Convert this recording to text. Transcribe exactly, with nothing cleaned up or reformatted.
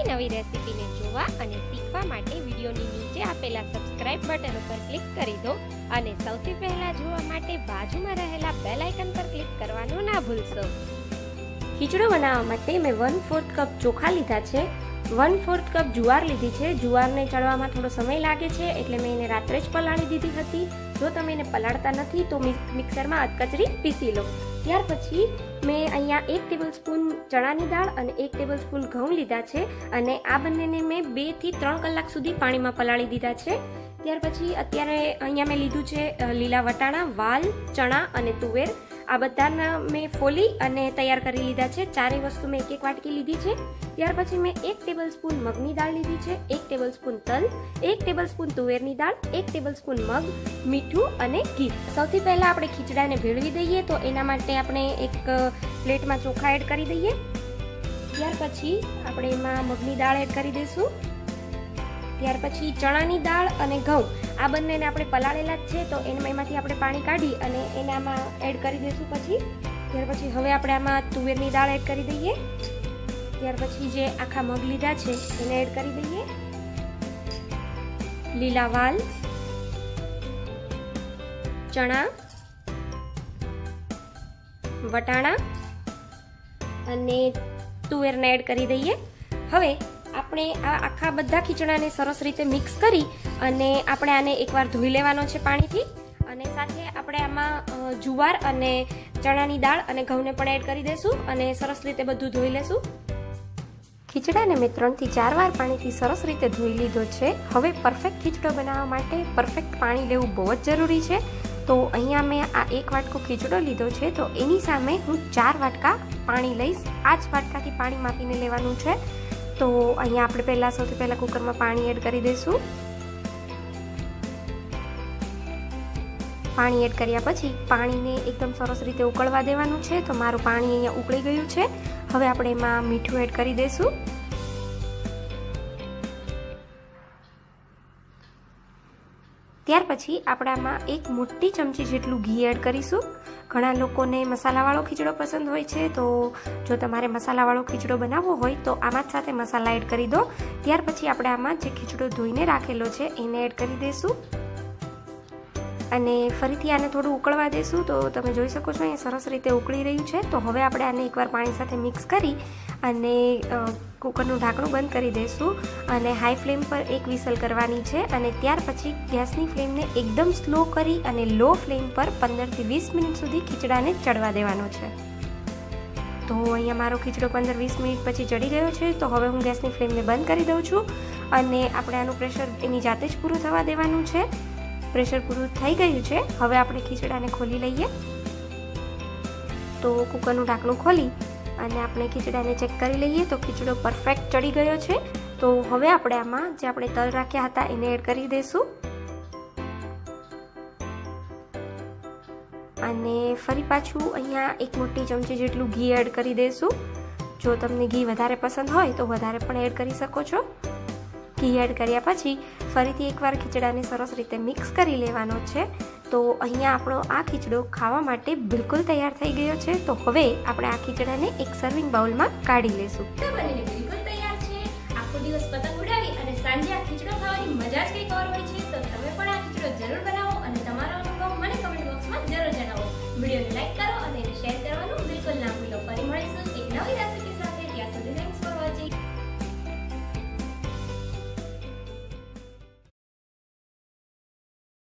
નવી નવી રેસીપીને જોવા અને શીખવા માટે વિડીયોની નીચે આપેલા સબસ્ક્રાઇબ બટન ઉપર ક્લિક કરી દો અને સૌથી પહેલા જોવા માટે બાજુમાં રહેલા બેલ આઇકન પર ક્લિક કરવાનું ના ભૂલશો। ખીચડો બનાવવા માટે મેં વન ફોર્થ કપ ચોખા લીધા છે, વન ફોર્થ કપ જુવાર લીધી છે। જુવારને ચડવામાં થોડો સમય લાગે છે એટલે મેં એને રાત્રે જ પલાળી દીધી હતી। જો તમે એને પલાળતા નથી તો મિક્સરમાં અધકચરી પીસી લો। ત્યાર પછી મેં અહીંયા એક ટેબલ સ્પૂન ચણાની દાળ અને એક ટેબલ સ્પૂન ઘઉં લીધા છે અને આ બંનેને મેં બે થી ત્રણ કલાક સુધી પાણીમાં પલાળી દીધા છે। ત્યાર પછી અત્યારે અહીંયા મેં લીધું છે લીલા વટાણા, વાલ, ચણા અને તુવેર। આ બધાના મેં ફોલી અને તૈયાર કરી લીધા છે। ચારેય વસ્તુ મેં એક એક વાટકી લીધી છે। ત્યાર પછી મેં એક ટેબલ સ્પૂન મગની દાળ લીધી છે, એક ટેબલ સ્પૂન તલ, એક ટેબલ સ્પૂન તુવેરની દાળ, એક ટેબલ સ્પૂન મગ, મીઠું અને ઘી। સૌથી પહેલા આપણે ખીચડાને ભેળવી દઈએ તો એના માટે આપણે એક પ્લેટમાં ચોખા એડ કરી દઈએ। ત્યાર પછી આપણે એમાં મગની દાળ એડ કરી દઈશું। ત્યાર પછી ચણાની દાળ અને ઘઉં આ બંનેને આપણે પલાળેલા જ છે તો એમાંથી આપણે પાણી કાઢી અને એનામાં એડ કરી દઈશું। પછી ત્યાર પછી હવે આપણે આમાં તુવેરની દાળ એડ કરી દઈએ। ત્યાર પછી જે આખા મગ લીધા છે એને એડ કરી દઈએ, લીલા વાલ, ચણા, વટાણા અને તુવેરને એડ કરી દઈએ। હવે આપણે આ આખા બધા ખીચડાને સરસ રીતે મિક્સ કરી અને આપણે આને એકવાર ધોઈ લેવાનો છે પાણીથી અને સાથે આપણે આમાં જુવાર અને ચણાની દાળ અને ઘઉંને પણ એડ કરી દઈશું અને સરસ રીતે બધું ધોઈ લેશું। ખીચડાને મેં ત્રણથી ચાર વાર પાણીથી સરસ રીતે ધોઈ લીધો છે। હવે પરફેક્ટ ખીચડો બનાવવા માટે પરફેક્ટ પાણી લેવું બહુ જ જરૂરી છે। તો અહીંયા મેં આ એક વાટકો ખીચડો લીધો છે તો એની સામે હું ચાર વાટકા પાણી લઈશ। આ જ વાટકાથી પાણી માપીને લેવાનું છે। તો અહીંયા આપણે પહેલાં સૌથી પહેલાં કુકરમાં પાણી એડ કરી દઈશું। પાણી એડ કર્યા પછી પાણીને એકદમ સરસ રીતે ઉકળવા દેવાનું છે। તો મારું પાણી અહીંયા ઉકળી ગયું છે। હવે આપણે એમાં મીઠું એડ કરી દઈશું। ત્યાર પછી આપણે આમાં એક મોટી ચમચી જેટલું ઘી એડ કરીશું। ઘણા લોકોને મસાલાવાળો ખીચડો પસંદ હોય છે તો જો તમારે મસાલાવાળો ખીચડો બનાવવો હોય તો આમાં જ સાથે મસાલા એડ કરી દો। ત્યાર પછી આપણે આમાં જે ખીચડો ધોઈને રાખેલો છે એને એડ કરી દઈશું અને ફરીથી આને થોડું ઉકળવા દઈશું। તો તમે જોઈ શકો છો અહીંયા સરસ રીતે ઉકળી રહ્યું છે। તો હવે આપણે આને એકવાર પાણી સાથે મિક્સ કરી અને કુકરનું ઢાંકણું બંધ કરી દઈશું અને હાઈ ફ્લેમ પર એક વિસલ કરવાની છે અને ત્યાર પછી ગેસની ફ્લેમને એકદમ સ્લો કરી અને લો ફ્લેમ પર પંદરથી વીસ મિનિટ સુધી ખીચડાને ચડવા દેવાનો છે। તો અહીંયા મારો ખીચડો પંદર વીસ મિનિટ પછી ચડી ગયો છે। તો હવે હું ગેસની ફ્લેમને બંધ કરી દઉં છું અને આપણે આનું પ્રેશર એની જાતે જ પૂરું થવા દેવાનું છે। પ્રેશર પૂરું થઈ ગયું છે। હવે આપણે ખીચડાને ખોલી લઈએ। તો કુકરનું ઢાંકણું ખોલી અને આપણે ખીચડાને ચેક કરી લઈએ તો ખીચડો પરફેક્ટ ચડી ગયો છે। તો હવે આપણે આમાં જે આપણે તલ રાખ્યા હતા એને એડ કરી દઈશું અને ફરી પાછું અહીંયા એક મોટી ચમચી જેટલું ઘી એડ કરી દઈશું। જો તમને ઘી વધારે પસંદ હોય તો વધારે પણ એડ કરી શકો છો। ઘી એડ કર્યા પછી ફરીથી એકવાર ખીચડાને સરસ રીતે મિક્સ કરી લેવાનો છે। તો અહીંયા આપણો આ ખીચડો ખાવા માટે બિલકુલ તૈયાર થઈ ગયો છે। તો હવે આપણે આ ખીચડાને એક સર્વિંગ બાઉલમાં કાઢી લેશું। તો બનીને બિલકુલ તૈયાર છે। આખો દિવસ પતંગ ઉડાવી અને સાંજે આ ખીચડો ખાવાની મજા જ કંઈક ઓર હોય છે। તો તમે પણ આ ખીચડો જરૂર બનાવો અને તમારો અનુભવ મને કમેન્ટ બોક્સમાં જરૂર જણાવો। વિડીયોને લાઈક કરો અને શેર કરવાનું બિલકુલ ના ભૂલો। ફરી મળીશું એક નવી